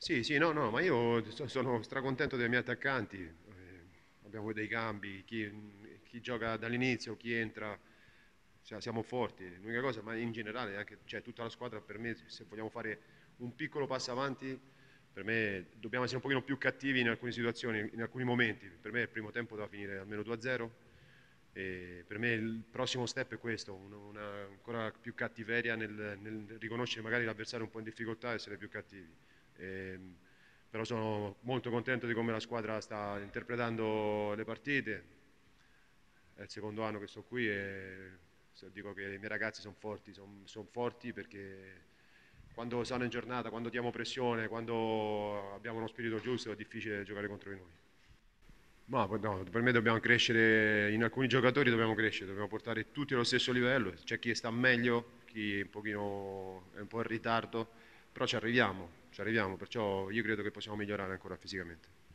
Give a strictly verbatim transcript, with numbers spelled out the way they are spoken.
Sì, sì, no, no, ma io so- sono stracontento dei miei attaccanti. Eh, abbiamo dei cambi, chi, chi gioca dall'inizio, chi entra, sia- siamo forti. L'unica cosa, ma in generale, anche, cioè, tutta la squadra, per me, se vogliamo fare un piccolo passo avanti, per me dobbiamo essere un pochino più cattivi in alcune situazioni, in alcuni momenti. Per me il primo tempo deve finire almeno due a zero e per me il prossimo step è questo, una, una ancora più cattiveria nel, nel riconoscere magari l'avversario un po' in difficoltà e essere più cattivi. Ehm, Però sono molto contento di come la squadra sta interpretando le partite. È il secondo anno che sto qui e dico che i miei ragazzi sono forti, sono, sono forti perché quando stanno in giornata, quando diamo pressione, quando abbiamo uno spirito giusto è difficile giocare contro di noi. Ma no, per me dobbiamo crescere, in alcuni giocatori dobbiamo crescere, dobbiamo portare tutti allo stesso livello, c'è chi sta meglio, chi un pochino è un po' in ritardo, però ci arriviamo, ci arriviamo, perciò io credo che possiamo migliorare ancora fisicamente.